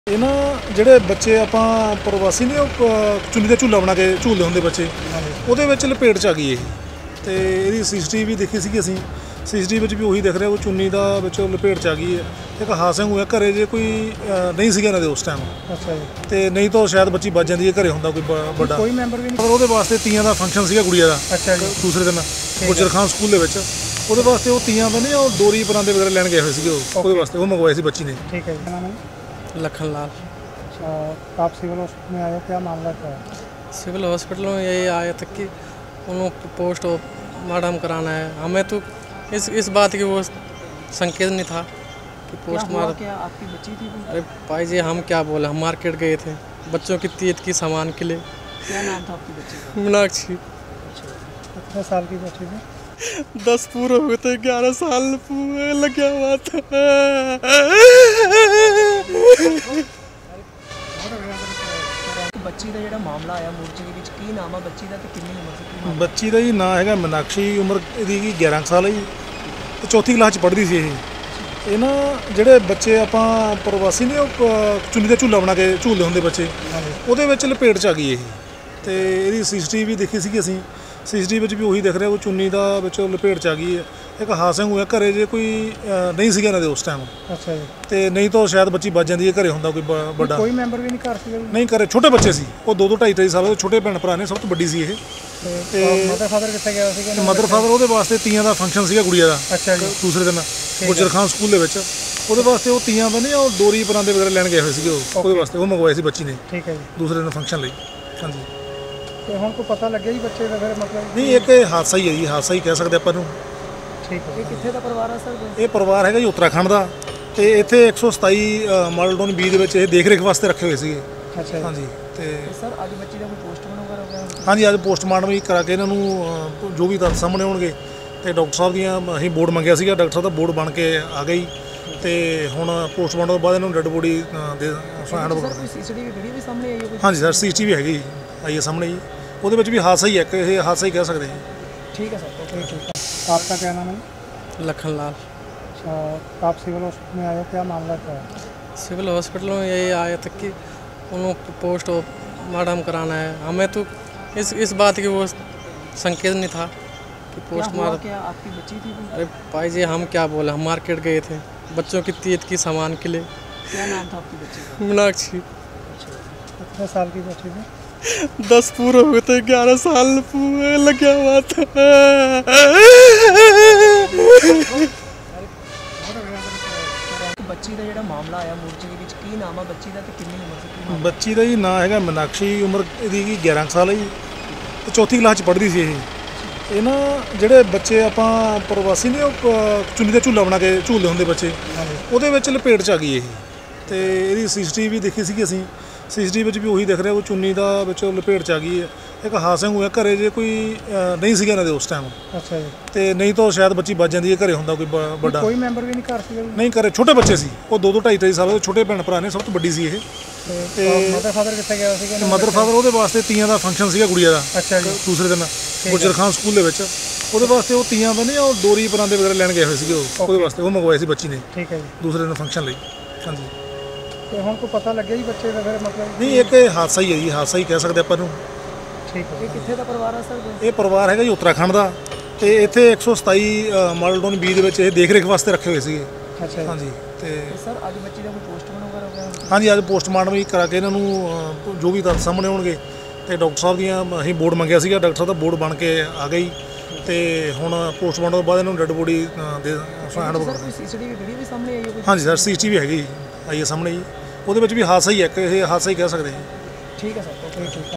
ਇਹ ਨਾ ਜਿਹੜੇ ਬੱਚੇ ਆਪਾਂ ਪ੍ਰਵਾਸੀ ਨੇ ਉਹ ਚੁੰਨੀ ਦਾ ਝੂਲਾ ਬਣਾ ਕੇ ਝੂਲਦੇ ਹੁੰਦੇ ਬੱਚੇ, ਉਹਦੇ ਵਿੱਚ ਲਪੇਟ 'ਚ ਆ ਗਈ ਇਹ। ਤੇ ਇਹਦੀ ਸੀਸੀਟੀਵੀ ਦੇਖੀ ਸੀਗੀ ਅਸੀਂ, ਸੀਸੀਟੀਵੀ ਵਿੱਚ ਵੀ ਉਹੀ ਦਿਖ ਰਿਹਾ, ਉਹ ਚੁੰਨੀ ਦਾ ਵਿੱਚ ਲਪੇਟ 'ਚ ਆ ਗਈ ਹੈ। ਇੱਕ ਹਾਦਸਾ ਹੋਇਆ ਘਰੇ, ਜੇ ਕੋਈ ਨਹੀਂ ਸੀਗਾ ਇਹਨਾਂ ਦੇ ਉਸ ਟਾਈਮ। ਅੱਛਾ ਜੀ। ਤੇ ਨਹੀਂ ਤਾਂ ਸ਼ਾਇਦ ਬੱਚੀ ਵੱਜ ਜਾਂਦੀ ਹੈ, ਘਰੇ ਹੁੰਦਾ ਕੋਈ ਵੱਡਾ ਕੋਈ ਮੈਂਬਰ ਵੀ ਨਹੀਂ। ਪਰ ਉਹਦੇ ਵਾਸਤੇ ਤੀਆਂ ਦਾ ਫੰਕਸ਼ਨ ਸੀਗਾ ਗੁੜੀਆ ਦਾ। ਅੱਛਾ ਜੀ। ਦੂਸਰੇ ਦਿਨ ਗੁਜਰ ਖਾਨ ਸਕੂਲ ਦੇ ਵਿੱਚ, ਉਹਦੇ ਵਾਸਤੇ ਉਹ ਤੀਆਂ ਦਾ ਨਹੀਂ, ਉਹ ਡੋਰੀ ਪਰਾਂਦੇ ਵਗੈरह ਲੈਣ ਗਏ ਹੋਏ ਸੀਗੇ, ਉਹਦੇ ਵਾਸਤੇ ਉਹ ਮੰਗਵਾਏ ਸੀ ਬੱਚੀ ने। ठीक है, क्या नाम है? लखनलाल। अच्छा, आप सिविल हॉस्पिटल में आए हो, क्या मामला क्या है? सिविल हॉस्पिटल में यही आया तक कि उन्होंने पोस्ट मार्टम कराना है। हमें तो इस बात की वो संकेत नहीं था कि पोस्ट मार्टम। क्या आपकी बच्ची थी? अरे भाई जी, हम क्या बोले, हम मार्केट गए थे बच्चों की तीयत की सामान के लिए। क्या नाम था आपकी बच्ची का? मीनाक्षी। कितने साल की बच्ची थी? 10 पूरे हुए थे, 11 साल लगा हुआ था। ਬੱਚੀ ਦਾ ਜਿਹੜਾ ਮਾਮਲਾ ਆਇਆ ਮੋਰਚੇ ਦੇ ਵਿੱਚ, ਕੀ ਨਾਮ ਆ ਬੱਚੀ ਦਾ ਤੇ ਕਿੰਨੀ ਉਮਰ ਸੀ? ਬੱਚੀ ਦਾ ਜੀ ਨਾਂ ਹੈਗਾ ਮੀਨਾਕਸ਼ੀ, ਉਮਰ ਇਹਦੀ 11 ਸਾਲ ਹੈ ਜੀ, ਤੇ ਚੌਥੀ ਕਲਾਸ 'ਚ ਪੜ੍ਹਦੀ ਸੀ ਇਹ। ਨਾ ਜਿਹੜੇ ਬੱਚੇ ਆਪਾਂ ਪ੍ਰਵਾਸੀ ਨੇ ਉਹ ਚੁੰਨੀ ਦਾ ਝੂਲਾ ਬਣਾ ਕੇ ਝੂਲਦੇ ਹੁੰਦੇ ਬੱਚੇ, ਉਹਦੇ ਵਿੱਚ ਲਪੇਟ 'ਚ ਆ ਗਈ ਇਹ। ਤੇ ਇਹਦੀ ਸੀਸੀਟੀਵੀ ਦੇਖੀ ਸੀਗੀ ਅਸੀਂ, ਸੀਸੀਟੀਵੀ ਵਿੱਚ ਵੀ ਉਹੀ ਦਿਖ ਰਿਹਾ, ਉਹ ਚੁੰਨੀ ਦਾ ਵਿੱਚ ਲਪੇਟ 'ਚ ਆ ਗਈ ਹੈ। ਇੱਕ ਹਾਦਸਾ ਹੋਇਆ ਘਰੇ, ਜੇ ਕੋਈ ਨਹੀਂ ਸੀਗਾ ਇਹਨਾਂ ਦੇ ਉਸ ਟਾਈਮ। ਅੱਛਾ ਜੀ। ਤੇ ਨਹੀਂ ਤਾਂ ਸ਼ਾਇਦ ਬੱਚੀ ਵੱਜ ਜਾਂਦੀ ਹੈ, ਘਰੇ ਹੁੰਦਾ ਕੋਈ ਵੱਡਾ। ਕੋਈ ਮੈਂਬਰ ਵੀ ਨਹੀਂ ਘਰ ਸੀਗਾ? ਨਹੀਂ, ਘਰੇ ਛੋਟੇ ਬੱਚੇ ਸੀ, ਉਹ 2-2 2.5 ਸਾਲ ਦੇ ਛੋਟੇ ਭੈਣ ਭਰਾ ਨੇ, ਸਭ ਤੋਂ ਵੱਡੀ ਸੀ ਇਹ। ਤੇ ਮਦਰ ਫਾਦਰ ਕਿੱਥੇ ਗਿਆ ਸੀਗਾ? ਮਦਰ ਫਾਦਰ ਉਹਦੇ ਵਾਸਤੇ ਤੀਆਂ ਦਾ ਫੰਕਸ਼ਨ ਸੀਗਾ ਗੁੜੀਆ ਦਾ। ਅੱਛਾ ਜੀ। ਦੂਸਰੇ ਦਿਨ ਗੁਜਰ ਖਾਨ ਸਕੂਲ ਦੇ ਵਿੱਚ, ਉਹਦੇ ਵਾਸਤੇ ਉਹ ਤੀਆਂ ਦਾ ਨਹੀਂ, ਉਹ ਡੋਰੀ ਪਰਾਂਦੇ ਵਗੈरह ਲੈਣ ਗਏ ਹੋਏ ਸੀਗੇ, ਉਹਦੇ ਵਾਸਤੇ ਉਹ ਮੰਗਵਾਏ ਸੀ ਬੱਚੀ ਨੇ। ਠੀਕ ਹੈ ਜੀ। ਦੂਸਰੇ ਦਿਨ ਫੰਕਸ਼ਨ ਲਈ। ਹਾਂਜੀ। ਤੇ ਹੁਣ ਕੋਈ ਪਤਾ ਲੱਗਿਆ ਜੀ ਬੱਚੇ ਦਾ ਫਿਰ ਮਤਲਬ? ਨਹੀਂ, ਇੱਕ ਹਾਦਸਾ ਹੀ ਹੈ ਜੀ, ਹਾਦਸਾ ਹੀ ਕਹਿ ਸਕਦੇ ਆਪਾਂ ਨੂੰ। ਠੀਕ ਹੈ। ਇਹ ਕਿੱਥੇ ਦਾ ਪਰਿਵਾਰ ਆ ਸਰ? ਇਹ ਪਰਿਵਾਰ ਹੈਗਾ ਜੀ ਉੱਤਰਾਖੰਡ ਦਾ, ਤੇ ਇੱਥੇ 127 ਮਾਡਲ ਟਾਊਨ ਬੀ ਦੇ ਵਿੱਚ ਇਹ ਦੇਖ ਰੇਖ ਵਾਸਤੇ ਰੱਖੇ ਹੋਏ ਸੀਗੇ। ਅੱਛਾ ਜੀ। ਹਾਂਜੀ। ਤੇ ਸਰ ਅੱਜ ਬੱਚੀ ਦਾ ਕੋਈ ਪੋਸਟਮਾਰਟਮ ਵਗੈਰਾ ਹੋ ਗਿਆ? ਹਾਂਜੀ, ਅੱਜ ਪੋਸਟਮਾਰਟਮ ਵੀ ਕਰਾ ਕੇ ਇਹਨਾਂ ਨੂੰ ਜੋ ਵੀ ਤੱਥ ਸਾਹਮਣੇ ਆਉਣਗੇ, ਤੇ ਡਾਕਟਰ ਸਾਹਿਬ ਦੀਆਂ ਅਸੀਂ ਬੋਰਡ ਮੰਗਿਆ ਸੀਗਾ, ਡਾਕਟਰ ਸਾਹਿਬ ਦਾ ਬੋਰਡ ਬਣ ਕੇ ਆ ਗਈ। ਤੇ ਹੁਣ ਪੋਸਟਮਾਰਟਮ ਤੋਂ ਬਾਅਦ ਇਹਨੂੰ ਡੈੱਡ ਬੋਡੀ ਦੇ ਹੈਂਡ ਓਵਰ। ਕੋਈ ਸੀਸੀਟੀਵੀ ਵੀਡੀਓ ਵੀ ਸਾਹਮਣੇ ਆਈ ਹੈ? ਹਾਂਜੀ ਸਰ, ਸੀਸੀਟੀਵੀ ਹੈਗੀ ਜੀ, ਆਈ ਹੈ ਸਾਹਮਣੇ ਜੀ, ਉਹਦੇ ਵਿੱਚ ਵੀ ਹਾਦਸਾ ਹੀ ਹੈ, ਇੱਕ ਇਹ ਹਾਦਸਾ ਹੀ ਕਹਿ ਸਕਦੇ ਹਾਂ। ठीक है सर, ठीक है। आपका क्या नाम है? लखनलाल। अच्छा, आप सिविल हॉस्पिटल में आए हो, क्या मामला क्या है? सिविल हॉस्पिटल में यही आया तक कि उन्होंने पोस्ट मार्टम कराना है। हमें तो इस बात की वो संकेत नहीं था कि पोस्ट मार्टम। क्या आपकी बच्ची थी? अरे भाई जी, हम क्या बोले, हम मार्केट गए थे बच्चों की तीयत की सामान के लिए। क्या नाम था आपकी बच्ची का? मीनाक्षी। कितने साल की बच्ची थी? 10 पूरे हुए थे, 11 साल लगा हुआ था। ਬੱਚੀ ਦਾ ਜਿਹੜਾ ਮਾਮਲਾ ਆਇਆ ਮੋਰਚੇ ਦੇ ਵਿੱਚ, ਕੀ ਨਾਮ ਆ ਬੱਚੀ ਦਾ ਤੇ ਕਿੰਨੀ ਉਮਰ ਸੀ? ਬੱਚੀ ਦਾ ਜੀ ਨਾਂ ਹੈਗਾ ਮੀਨਾਕਸ਼ੀ, ਉਮਰ ਇਹਦੀ 11 ਸਾਲ ਹੈ ਜੀ, ਤੇ ਚੌਥੀ ਕਲਾਸ 'ਚ ਪੜ੍ਹਦੀ ਸੀ ਇਹ। ਨਾ ਜਿਹੜੇ ਬੱਚੇ ਆਪਾਂ ਪ੍ਰਵਾਸੀ ਨੇ ਉਹ ਚੁੰਨੀ ਦਾ ਝੂਲਾ ਬਣਾ ਕੇ ਝੂਲਦੇ ਹੁੰਦੇ ਬੱਚੇ, ਉਹਦੇ ਵਿੱਚ ਲਪੇਟ 'ਚ ਆ ਗਈ ਇਹ। ਤੇ ਇਹਦੀ ਸੀਸੀਟੀਵੀ ਦੇਖੀ ਸੀਗੀ ਅਸੀਂ, ਸੀਸੀਟੀਵੀ ਵਿੱਚ ਵੀ ਉਹੀ ਦਿਖ ਰਿਹਾ, ਉਹ ਚੁੰਨੀ ਦਾ ਵਿੱਚ ਲਪੇਟ 'ਚ ਆ ਗਈ ਹੈ। ਇੱਕ ਹਾਦਸਾ ਹੋਇਆ ਘਰੇ, ਜੇ ਕੋਈ ਨਹੀਂ ਸੀਗਾ ਇਹਨਾਂ ਦੇ ਉਸ ਟਾਈਮ। ਅੱਛਾ ਜੀ। ਤੇ ਨਹੀਂ ਤਾਂ ਸ਼ਾਇਦ ਬੱਚੀ ਵੱਜ ਜਾਂਦੀ ਹੈ, ਘਰੇ ਹੁੰਦਾ ਕੋਈ ਵੱਡਾ। ਕੋਈ ਮੈਂਬਰ ਵੀ ਨਹੀਂ ਘਰ ਸੀਗਾ? ਨਹੀਂ, ਘਰੇ ਛੋਟੇ ਬੱਚੇ ਸੀ, ਉਹ 2-2 2.5 ਸਾਲ ਦੇ ਛੋਟੇ ਭੈਣ ਭਰਾ ਨੇ, ਸਭ ਤੋਂ ਵੱਡੀ ਸੀ ਇਹ। ਤੇ ਮਦਰ ਫਾਦਰ ਕਿੱਥੇ ਗਿਆ ਸੀਗਾ? ਮਦਰ ਫਾਦਰ ਉਹਦੇ ਵਾਸਤੇ ਤੀਆਂ ਦਾ ਫੰਕਸ਼ਨ ਸੀਗਾ ਗੁੜੀਆ ਦਾ। ਅੱਛਾ ਜੀ। ਦੂਸਰੇ ਦਿਨ ਗੁਜਰ ਖਾਨ ਸਕੂਲ ਦੇ ਵਿੱਚ, ਉਹਦੇ ਵਾਸਤੇ ਉਹ ਤੀਆਂ ਦਾ ਨਹੀਂ, ਉਹ ਡੋਰੀ ਪਰਾਂਦੇ ਵਗੈरह ਲੈਣ ਗਏ ਹੋਏ ਸੀਗੇ, ਉਹਦੇ ਵਾਸਤੇ ਉਹ ਮੰਗਵਾਏ ਸੀ ਬੱਚੀ ਨੇ। ਠੀਕ ਹੈ ਜੀ। ਦੂਸਰੇ ਦਿਨ ਫੰਕਸ਼ਨ ਲਈ। ਹਾਂਜੀ। ਤੇ ਹੁਣ ਕੋਈ ਪਤਾ ਲੱਗਿਆ ਜੀ ਬੱਚੇ ਦਾ ਫਿਰ ਮਤਲਬ? ਨਹੀਂ, ਇੱਕ ਹਾਦਸਾ ਹੀ ਹੈ ਜੀ, ਹਾਦਸਾ ਹੀ ਕਹਿ ਸਕਦੇ ਆਪਾਂ ਨੂੰ। ਠੀਕ ਹੈ। ਇਹ ਕਿੱਥੇ ਦਾ ਪਰਿਵਾਰ ਆ ਸਰ? ਇਹ ਪਰਿਵਾਰ ਹੈਗਾ ਜੀ ਉੱਤਰਾਖੰਡ ਦਾ, ਤੇ ਇੱਥੇ 127 ਮਾਡਲ ਟਾਊਨ ਬੀ ਦੇ ਵਿੱਚ ਇਹ ਦੇਖ ਰੇਖ ਵਾਸਤੇ ਰੱਖੇ ਹੋਏ ਸੀਗੇ। ਅੱਛਾ ਜੀ। ਹਾਂਜੀ। ਤੇ ਸਰ ਅੱਜ ਬੱਚੀ ਦਾ ਕੋਈ ਪੋਸਟਮਾਰਟਮ ਵਗੈਰਾ ਹੋ ਗਿਆ? ਹਾਂਜੀ, ਅੱਜ ਪੋਸਟਮਾਰਟਮ ਵੀ ਕਰਾ ਕੇ ਇਹਨਾਂ ਨੂੰ ਜੋ ਵੀ ਤੱਥ ਸਾਹਮਣੇ ਆਉਣਗੇ, ਤੇ ਡਾਕਟਰ ਸਾਹਿਬ ਦੀਆਂ ਅਸੀਂ ਬੋਰਡ ਮੰਗਿਆ ਸੀਗਾ, ਡਾਕਟਰ ਸਾਹਿਬ ਦਾ ਬੋਰਡ ਬਣ ਕੇ ਆ ਗਈ। ਤੇ ਹੁਣ ਪੋਸਟਮਾਰਟਮ ਤੋਂ ਬਾਅਦ ਇਹਨੂੰ ਡੈੱਡ ਬੋਡੀ ਦੇ ਹੈਂਡ ਓਵਰ। ਕੋਈ ਸੀਸੀਟੀਵੀ ਵੀਡੀਓ ਵੀ ਸਾਹਮਣੇ ਆਈ ਹੈ? ਹਾਂਜੀ ਸਰ, ਸੀਸੀਟੀਵੀ ਹੈਗੀ ਜੀ, ਆਈ ਹੈ ਸਾਹਮਣੇ ਜੀ, ਉਹਦੇ ਵਿੱਚ ਵੀ ਹਾਦਸਾ ਹੀ ਹੈ, ਇਹ ਹਾਦਸਾ ਹੀ ਕਹਿ ਸਕਦੇ ਹਾਂ। ਠੀਕ ਹੈ ਸਰ, ਠੀਕ ਹੈ।